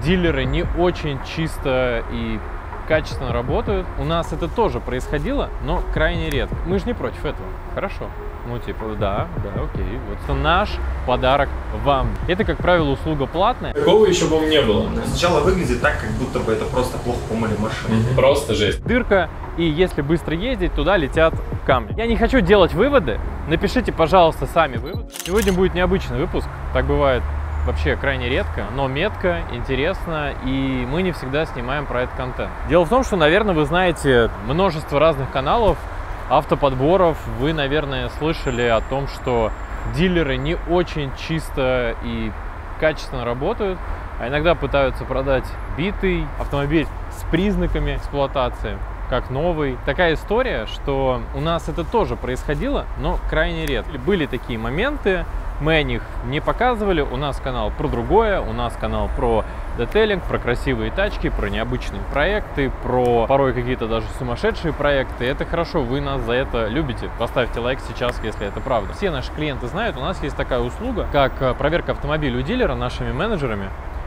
дилеры не очень чисто и качественно работают. У нас это тоже происходило, но крайне редко. Мы же не против этого. Хорошо. Ну, типа, да, окей. Вот это наш подарок вам. Это, как правило, услуга платная. Такого еще, по-моему, не было. Сначала выглядит так, как будто бы это просто плохо помыли машину. Просто жесть. Дырка, и если быстро ездить, туда летят камни. Я не хочу делать выводы. Напишите, пожалуйста, сами выводы. Сегодня будет необычный выпуск. Так бывает вообще крайне редко, но метко, интересно, и мы не всегда снимаем про это контент. Дело в том, что, наверное, вы знаете множество разных каналов, автоподборов. Вы, наверное, слышали о том, что дилеры не очень чисто и качественно работают, а иногда пытаются продать битый автомобиль с признаками эксплуатации, как новый. Такая история, что у нас это тоже происходило, но крайне редко. Были такие моменты, мы о них не показывали. У нас канал про другое, у нас канал про детейлинг, про красивые тачки, про необычные проекты, про порой какие-то даже сумасшедшие проекты. Это хорошо, вы нас за это любите. Поставьте лайк сейчас, если это правда. Все наши клиенты знают, у нас есть такая услуга, как проверка автомобиля у дилера нашими менеджерами.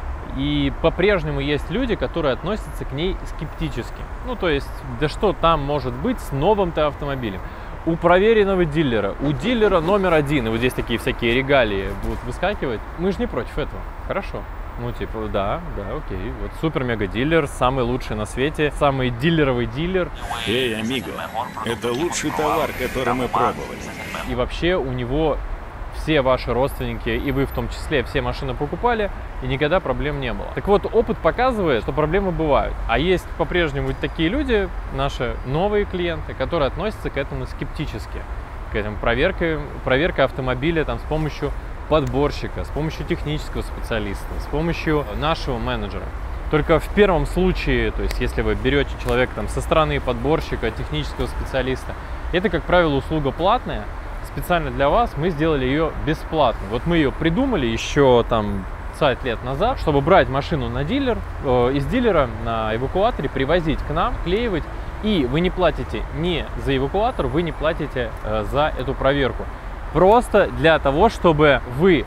И по-прежнему есть люди, которые относятся к ней скептически. Ну, то есть, да что там может быть с новым-то автомобилем? У проверенного дилера, у дилера номер один, и вот здесь такие всякие регалии будут выскакивать. Мы же не против этого. Хорошо. Ну, типа, да, окей. Вот супер-мега-дилер, самый лучший на свете, самый дилеровый дилер. Эй, амиго, это лучший товар, который мы пробовали. И вообще у него все ваши родственники, и вы в том числе, все машины покупали, и никогда проблем не было. Так вот, опыт показывает, что проблемы бывают. А есть по-прежнему такие люди, наши новые клиенты, которые относятся к этому скептически. К этому проверка автомобиля там, с помощью подборщика, с помощью технического специалиста, с помощью нашего менеджера. Только в первом случае, то есть если вы берете человека там, со стороны подборщика, технического специалиста, это, как правило, услуга платная. Специально для вас мы сделали ее бесплатно. Вот мы ее придумали еще там 20 лет назад, чтобы брать машину на дилер, из дилера на эвакуаторе, привозить к нам, клеивать. И вы не платите ни за эвакуатор, вы не платите за эту проверку. Просто для того, чтобы вы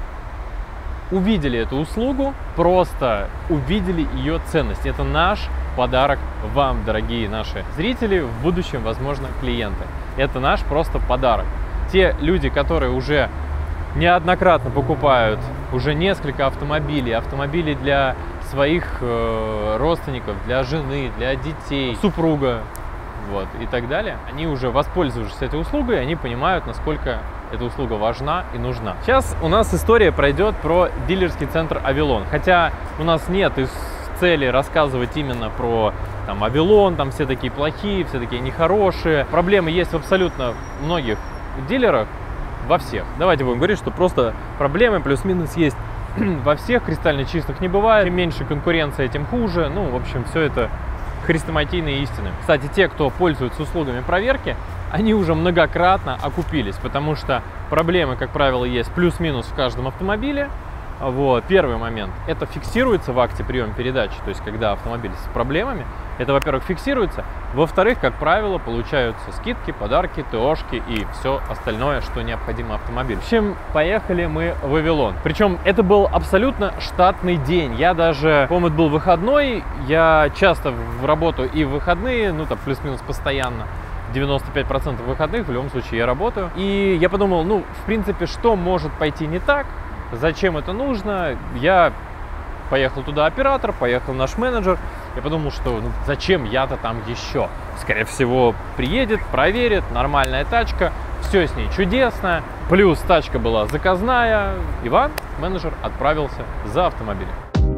увидели эту услугу, просто увидели ее ценность. Это наш подарок вам, дорогие наши зрители, в будущем, возможно, клиенты. Это наш просто подарок. Те люди, которые уже неоднократно покупают уже несколько автомобилей для своих родственников, для жены, для детей, супруга, вот, и так далее, они уже воспользовавшись этой услугой, они понимают, насколько эта услуга важна и нужна. Сейчас у нас история пройдет про дилерский центр Авилон, хотя у нас нет цели рассказывать именно про там Авилон, там все такие плохие, все такие нехорошие. Проблемы есть в абсолютно многих дилерах, во всех. Давайте будем говорить, что просто проблемы плюс-минус есть во всех, кристально чистых не бывает. Чем меньше конкуренция, тем хуже. Ну, в общем, все это хрестоматийные истины. Кстати, те, кто пользуется услугами проверки, они уже многократно окупились, потому что проблемы, как правило, есть плюс-минус в каждом автомобиле. Вот. Первый момент. Это фиксируется в акте приема передачи, то есть когда автомобиль с проблемами, это, во-первых, фиксируется. Во-вторых, как правило, получаются скидки, подарки, ТОшки и все остальное, что необходимо автомобилю. В общем, поехали мы в Авилон. Причем это был абсолютно штатный день. Я даже, по-моему, это был выходной, я часто в работу и в выходные, ну там плюс-минус постоянно. 95% выходных, в любом случае я работаю. И я подумал, ну, в принципе, что может пойти не так? Зачем это нужно? Я поехал туда оператор, поехал наш менеджер. Я подумал, что ну, зачем я-то там еще? Скорее всего, приедет, проверит, нормальная тачка, все с ней чудесно. Плюс тачка была заказная. Иван, менеджер, отправился за автомобилем.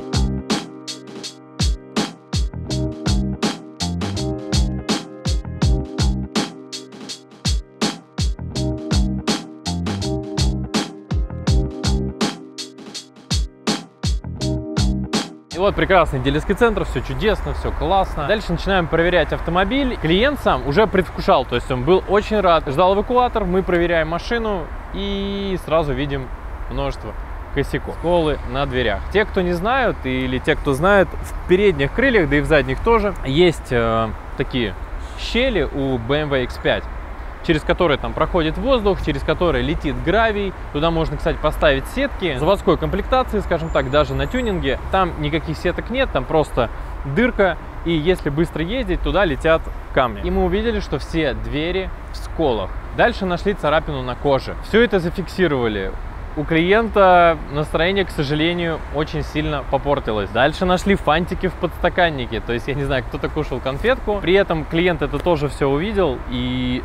И вот прекрасный дилерский центр, все чудесно, все классно. Дальше начинаем проверять автомобиль. Клиент сам уже предвкушал, то есть он был очень рад. Ждал эвакуатор, мы проверяем машину и сразу видим множество косяков. Сколы на дверях. Те, кто не знают, или те, кто знает, в передних крыльях, да и в задних тоже, есть такие щели у BMW X5. через который там проходит воздух, через который летит гравий. Туда можно, кстати, поставить сетки заводской комплектации, скажем так, даже на тюнинге. Там никаких сеток нет, там просто дырка. И если быстро ездить, туда летят камни. И мы увидели, что все двери в сколах. Дальше нашли царапину на коже. Все это зафиксировали. У клиента настроение, к сожалению, очень сильно попортилось. Дальше нашли фантики в подстаканнике. То есть, я не знаю, кто-то кушал конфетку. При этом клиент это тоже все увидел и,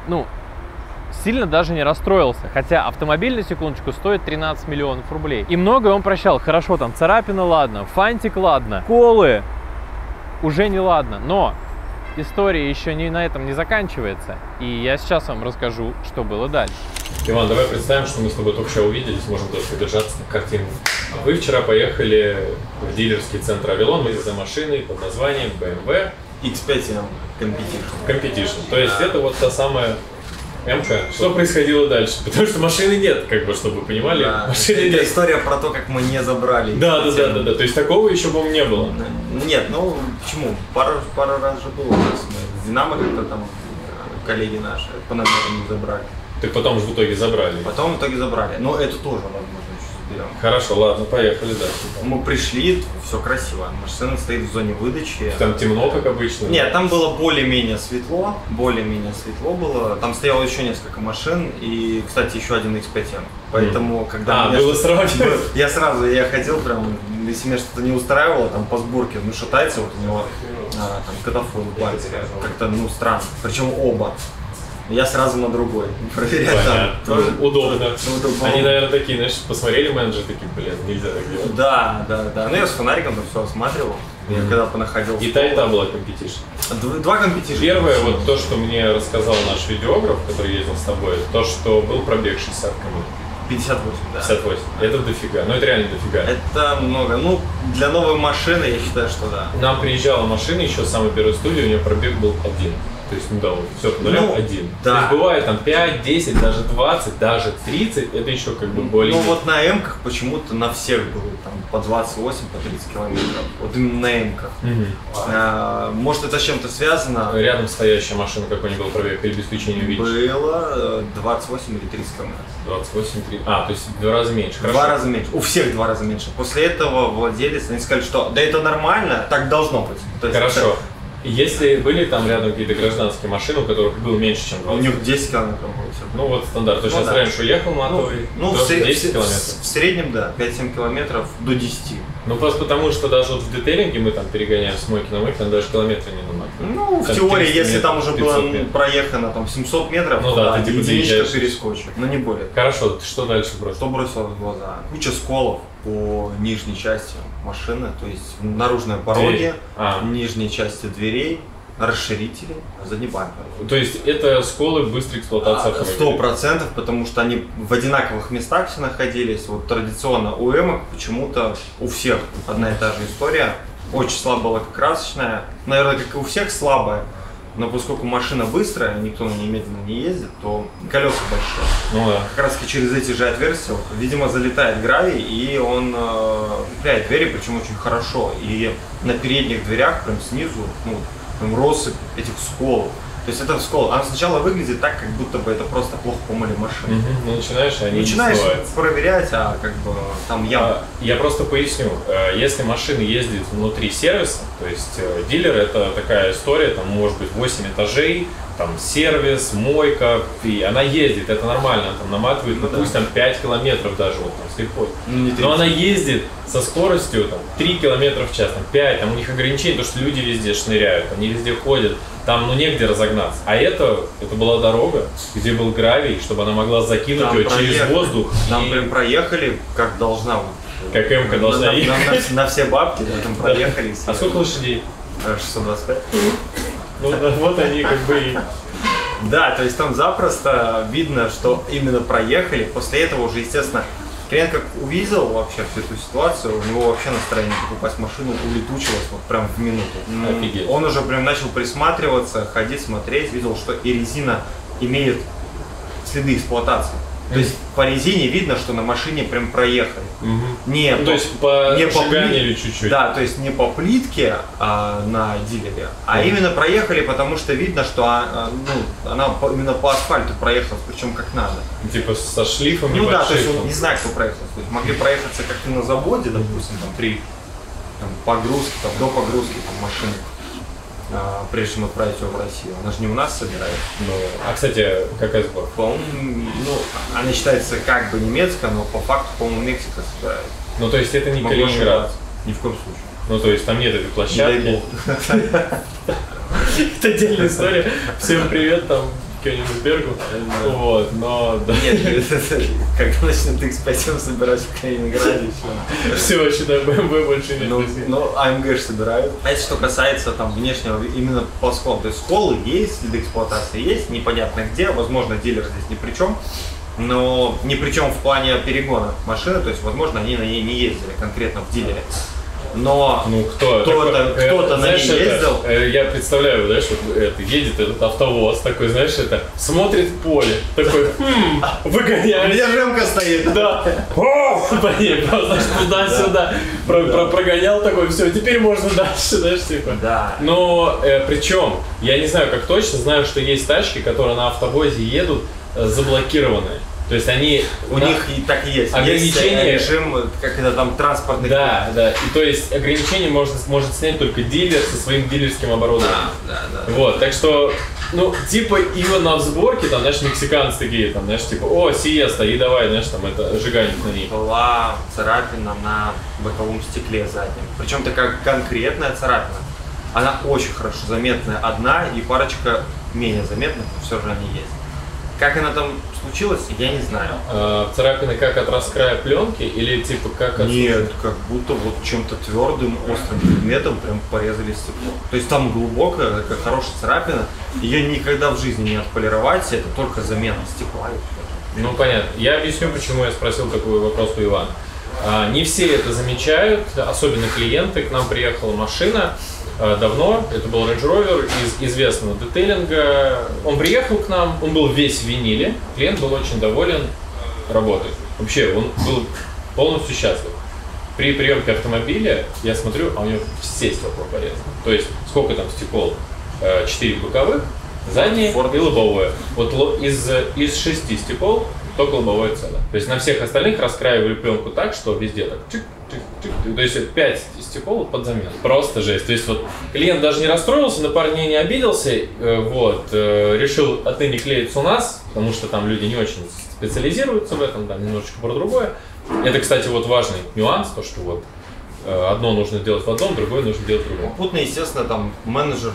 сильно даже не расстроился. Хотя автомобиль, на секундочку, стоит 13 миллионов рублей. И многое он прощал. Хорошо, там царапина, ладно. Фантик, ладно. Колы уже не ладно. Но история еще на этом не заканчивается. И я сейчас вам расскажу, что было дальше. Иван, давай представим, что мы с тобой только что увиделись, можем тоже держаться на картину. Вы вчера поехали в дилерский центр Авилон за машиной под названием BMW X5 Competition. Competition. То есть это вот та самая М-ка. Что происходило дальше? Потому что машины нет, чтобы вы понимали. Да. Машины Это нет. история про то, как мы не забрали. Да. То есть такого еще, по-моему, не было. Нет, почему? Пару раз же было у нас. Мы с Динамо как-то там коллеги наши по номеру не забрали. Так потом же в итоге забрали. Потом в итоге забрали. Но это тоже, возможно, еще заберем. Хорошо, ладно, поехали дальше. Мы пришли, все красиво. Машина стоит в зоне выдачи. Там темно, как обычно? Нет, там было более-менее светло. Было. Там стояло еще несколько машин. И, кстати, еще один X5M. Поэтому, когда было сравнивать? Я ходил прям, если меня что-то не устраивало, там по сборке, шатается, вот у него там катафот в пальце. Как-то, странно. Причем оба. Я сразу на другой. Проверять там. Тоже удобно. Они, наверное, такие, знаешь, посмотрели менеджеры, такие, нельзя так делать. Да. Я с фонариком там все осматривал. Я когда понаходил. И та была компетишн. Два компетишн. Первое, вот то, что мне рассказал наш видеограф, который ездил с тобой, то, что был пробег 60 км. 58, да. 58. Это дофига. Это реально дофига. Это много. Для новой машины я считаю, что да. Нам приезжала машина еще с самой первой студии, у нее пробег был 1. То есть, все по нулям 1. Да. То есть бывает там 5, 10, даже 20, даже 30, это еще более. Вот на М-ках почему-то на всех было там по 28, по 30 километров. Вот именно на М-ках. Может, это с чем-то связано? Рядом стоящая машина, какой-нибудь был пробег, или без исключения увидишь? Было 28 или 30 километров. 28, 30. То есть в 2 раза меньше. Хорошо. 2 раза меньше. У всех 2 раза меньше. После этого владелец, они сказали, что да это нормально, так должно быть. То есть хорошо. Если были там рядом какие-то гражданские машины, у которых было меньше, чем 20? У них 10 километров было все. Вот стандарт. То есть сейчас раньше уехал матовый, 10 километров. В среднем, да, 5-7 километров до 10. Просто потому, что даже вот в детейлинге мы там перегоняем с мойки на мойки, там даже километра не наматываем. В теории, если там уже было проехано там 700 метров, то единичка перескочит, но не более. Хорошо, что дальше бросилось? Что бросилось в глаза? Куча сколов по нижней части машины, то есть наружные пороги, нижней части дверей, расширители, задний бампер. То есть это сколы быстрой эксплуатации автомобиля? 100%, потому что они в одинаковых местах все находились. Вот традиционно у М почему-то у всех одна и та же история. Очень слабая лакокрасочная, наверное, как и у всех слабая. Но поскольку машина быстрая, никто на ней медленно не ездит, то колеса большие. Как раз таки через эти же отверстия, видимо, залетает гравий, и он цепляет двери, причем очень хорошо. И на передних дверях, прям снизу, прям россыпь этих сколов. То есть это скол. Она сначала выглядит так, как будто бы это просто плохо помыли машину. Начинаешь, они начинаешь проверять, там яма. Я просто поясню. Если машина ездит внутри сервиса, то есть дилер — это такая история, там может быть 8 этажей, там сервис, мойка, и она ездит, это нормально, она там наматывает, пусть там 5 километров даже, вот там слепой. Но она ездит со скоростью там 3 километра в час, там 5, там у них ограничения, потому что люди везде шныряют, они везде ходят, там негде разогнаться. А это была дорога, где был гравий, чтобы она могла закинуть там ее через воздух. Там прям проехали, как должна. Как М-ка должна ехать. На все бабки, там проехали. А сколько лошадей? 625. Вот они как бы и... Да, то есть там запросто видно, что именно проехали. После этого уже, естественно, клиент как увидел вообще всю эту ситуацию, у него вообще настроение покупать машину улетучилось вот прям в минуту. Офигеть. Он уже прям начал присматриваться, ходить, смотреть, видел, что и резина имеет следы эксплуатации. То есть по резине видно, что на машине прям проехали. Не Ну, то есть по шаганили чуть-чуть. Да, то есть не по плитке на дилере, а именно проехали, потому что видно, что она именно по асфальту проехалась, причем как надо. Типа со шлифом. Ну да, то есть шрифтом. не знаю, кто проехался. То есть могли проехаться как-то на заводе, допустим, там при погрузке, там, до погрузки машины, прежде чем отправить ее в Россию. Она же не у нас собирает. Ну, а кстати, какая сборка? По-моему, она считается как бы немецкая, но по факту, по-моему, Мексика собирает. Ну, то есть это не Могу Калининград. ошибаться. Ни в коем случае. Ну, то есть там нет этой Не дай площадки. бог. Это отдельная история. Всем привет, там, Кёнигсбергу. Вот, но... да. Нет, когда начнут X5 собирать в Калининграде, все. Все, считай, BMW больше нет. Ну, AMG же собирают. А это что касается там внешнего, именно по сколу. То есть сколы есть, следы эксплуатации есть, непонятно где. Возможно, дилер здесь ни при чем. Но ни при чем в плане перегона машины. То есть, возможно, они на ней не ездили конкретно в дилере. Но Ну, кто-то на ней ездил. Я представляю, знаешь, вот это, едет этот автовоз такой, знаешь, это, смотрит поле, такой, выгоняет. Где Жемка стоит? Да. По ней просто туда-сюда прогонял такой, все, теперь можно дальше, знаешь, типа. Да. Но причем, я не знаю как точно, знаю, что есть тачки, которые на автовозе едут заблокированные. То есть они... У них и так и есть. Ограничения... Есть режим, как это там, транспортный. Да, да. И то есть ограничения может снять только дилер со своим дилерским оборудованием. Да. Вот, так что, ну, типа именно в сборке, там, знаешь, мексиканцы такие, там, знаешь, типа, о, сиеста, и давай, знаешь, там, это, жиганить на ней. Была царапина на боковом стекле заднем. Причем такая конкретная царапина. Она очень хорошо заметная одна, и парочка менее заметных, но все же они есть. Как она там случилась, я не знаю. Царапины как от раскрая пленки или типа как от... Нет, как будто вот чем-то твердым, острым предметом прям порезали стекло. То есть там глубокая, такая хорошая царапина. Ее никогда в жизни не отполировать, это только замена стекла. Ну, понятно. Я объясню, почему я спросил такой вопрос у Ивана. Не все это замечают, особенно клиенты. К нам приехала машина давно, это был Range Rover из известного детейлинга. Он приехал к нам, он был весь в виниле, клиент был очень доволен работой. Вообще, он был полностью счастлив. При приемке автомобиля я смотрю, а у него все стекла порезаны. То есть, сколько там стекол? 4 боковых, заднее и лобовое. Вот из 6 стекол только лобовое целое. То есть на всех остальных раскраивали пленку так, что везде так чик-чик-чик. То есть 5 стекол под замену. Просто жесть. То есть вот клиент даже не расстроился, на парней не обиделся, вот, решил отныне клеиться у нас, потому что там люди не очень специализируются в этом, там немножечко про другое. Это, кстати, вот важный нюанс, то что вот одно нужно делать в одном, другое нужно делать в другом. Попутно, естественно, там менеджер,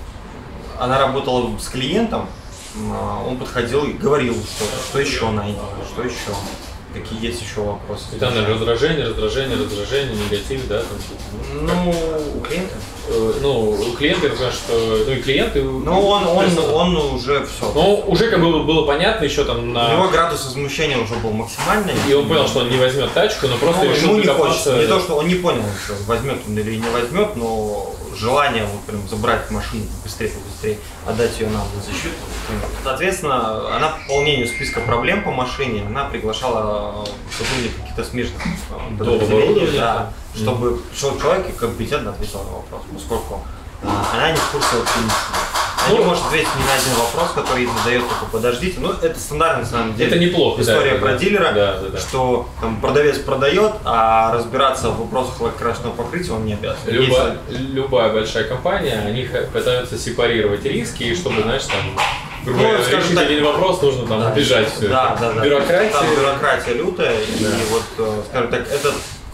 она работала с клиентом, он подходил и говорил что-то, что еще найдено, что еще, какие есть еще вопросы. И там раздражение, негатив, да? Там, ну, у клиента? Ну, у клиента, я знаю, что... Ну, и клиенты... Ну, он уже все. Ну, уже как бы было понятно еще там на... У него градус возмущения уже был максимальный. И он понял, что он не возьмет тачку, но просто решил ему не докопаться... хочется. Не то, что он не понял еще, возьмет он или не возьмет, но желание вот прям забрать машину побыстрее, отдать ее нам на защиту. Соответственно, она по полнению списка проблем по машине, она приглашала сотрудников каких-то смежных подразделений, да, чтобы человек компетентно ответил на вопрос, поскольку она не в курсе вообще ничего. Она не может ответить ни на один вопрос, который ей задает, только подождите. Ну, это стандартная, на самом деле, это неплохо, история да, про дилера, да. что там, продавец продает, а разбираться в вопросах лакокрасочного покрытия он не обязан. Любая большая компания, они пытаются сепарировать риски, и чтобы, знаешь, там, грубо говоря, решить один вопрос, нужно там убежать все. Да. Бюрократия. Там бюрократия лютая, и вот, скажем так, это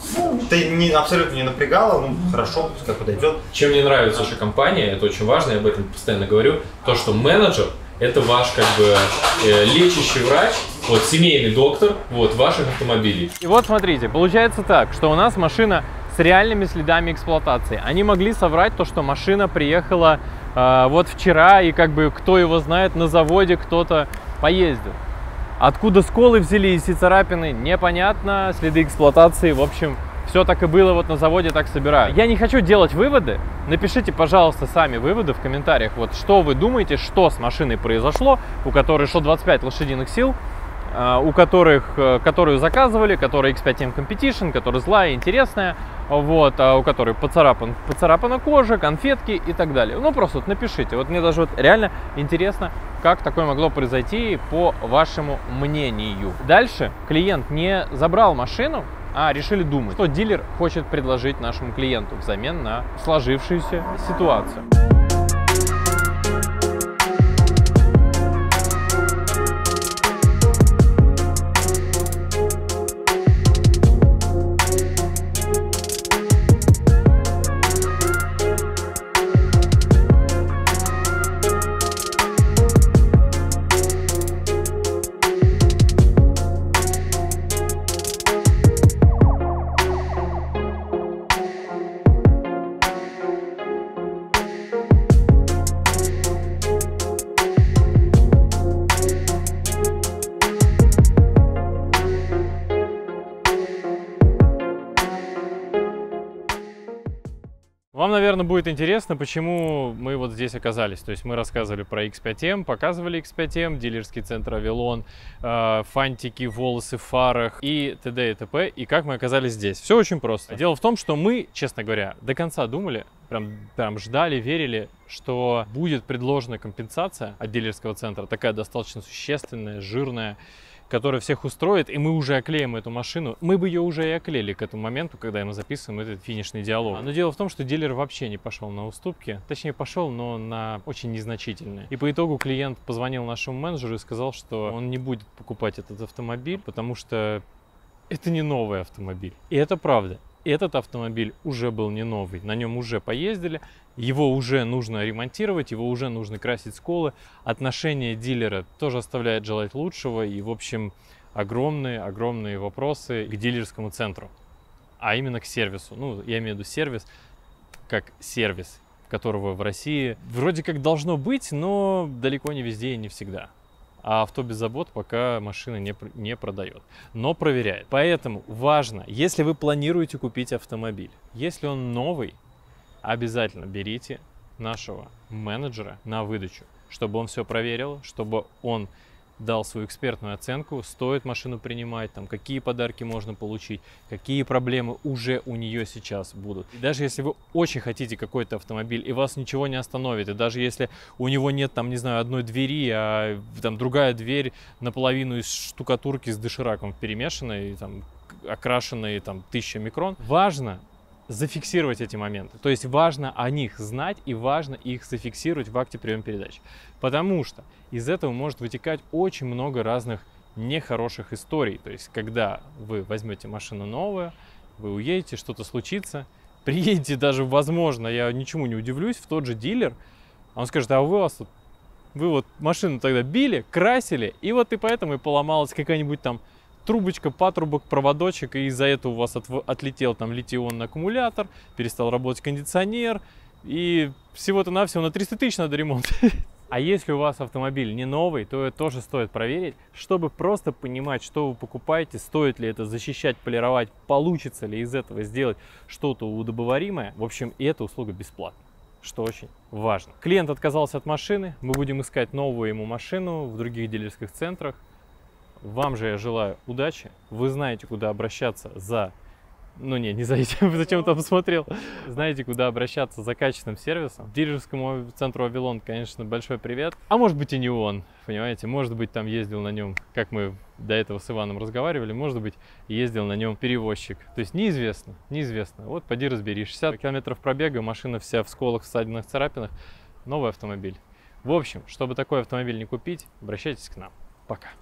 абсолютно не напрягало, ну хорошо, пускай подойдет. Чем мне нравится наша компания, это очень важно, я об этом постоянно говорю, то, что менеджер — это ваш как бы лечащий врач, вот семейный доктор, вот ваших автомобилей. И вот смотрите, получается так, что у нас машина с реальными следами эксплуатации. Они могли соврать то, что машина приехала вот вчера, и как бы кто его знает, на заводе кто-то поездил. Откуда сколы взялись и царапины, непонятно, следы эксплуатации, в общем, все так и было, вот на заводе так собирают. Я не хочу делать выводы, напишите, пожалуйста, сами выводы в комментариях, вот что вы думаете, что с машиной произошло, у которой 125 лошадиных сил, которую заказывали, которая X5M Competition, которая злая, интересная, вот, у которой поцарапана кожа, конфетки и так далее. Ну, просто вот напишите. Вот мне даже вот реально интересно, как такое могло произойти по вашему мнению. Дальше клиент не забрал машину, а решили думать, что дилер хочет предложить нашему клиенту взамен на сложившуюся ситуацию. Вам, наверное, будет интересно, почему мы вот здесь оказались. То есть мы рассказывали про X5M, показывали X5M, дилерский центр Авилон, фантики, волосы в фарах и т.д. и т.п. И как мы оказались здесь. Все очень просто. Дело в том, что мы, честно говоря, до конца думали, прям ждали, верили, что будет предложена компенсация от дилерского центра, такая достаточно существенная, жирная, которая всех устроит, и мы уже оклеим эту машину. Мы бы ее уже и оклеили к этому моменту, когда мы записываем этот финишный диалог. Но дело в том, что дилер вообще не пошел на уступки. Точнее, пошел, но на очень незначительные. И по итогу клиент позвонил нашему менеджеру и сказал, что он не будет покупать этот автомобиль, потому что это не новый автомобиль. И это правда. Этот автомобиль уже был не новый, на нем уже поездили, его уже нужно ремонтировать, его уже нужно красить сколы. Отношение дилера тоже оставляет желать лучшего, и, в общем, огромные вопросы к дилерскому центру, а именно к сервису. Ну, я имею в виду сервис как сервис, которого в России вроде как должно быть, но далеко не везде и не всегда. А авто без забот пока машина не продает, но проверяет. Поэтому важно, если вы планируете купить автомобиль, если он новый, обязательно берите нашего менеджера на выдачу, чтобы он все проверил, чтобы он дал свою экспертную оценку, стоит машину принимать, там, какие подарки можно получить, какие проблемы уже у нее сейчас будут. И даже если вы очень хотите какой-то автомобиль, и вас ничего не остановит, и даже если у него нет, там, не знаю, одной двери, а там другая дверь наполовину из штукатурки с дошираком перемешанной, там, окрашенной, там, 1000 микрон, важно зафиксировать эти моменты. То есть важно о них знать и важно их зафиксировать в акте приема передач. Потому что из этого может вытекать очень много разных нехороших историй. То есть когда вы возьмете машину новую, вы уедете, что-то случится, приедете даже, возможно, я ничему не удивлюсь, в тот же дилер, он скажет, а вы вот машину тогда били, красили, и вот и поэтому и поломалась какая-нибудь там трубочка, патрубок, проводочек, и из-за этого у вас отлетел там литий-ионный аккумулятор, перестал работать кондиционер, и всего-то навсего на 300 тысяч надо ремонт. А если у вас автомобиль не новый, то это тоже стоит проверить, чтобы просто понимать, что вы покупаете, стоит ли это защищать, полировать, получится ли из этого сделать что-то удобоваримое. В общем, и эта услуга бесплатна, что очень важно. Клиент отказался от машины, мы будем искать новую ему машину в других дилерских центрах. Вам же я желаю удачи. Вы знаете, куда обращаться за... Ну не за этим, зачем там посмотрел. Знаете, куда обращаться за качественным сервисом. Дилерскому центру Авилон, конечно, большой привет. А может быть и не он, понимаете. Может быть там ездил на нем, как мы до этого с Иваном разговаривали, может быть ездил на нем перевозчик. То есть неизвестно. Вот поди разбери. 60 километров пробега, машина вся в сколах, ссадинах, царапинах. Новый автомобиль. В общем, чтобы такой автомобиль не купить, обращайтесь к нам. Пока.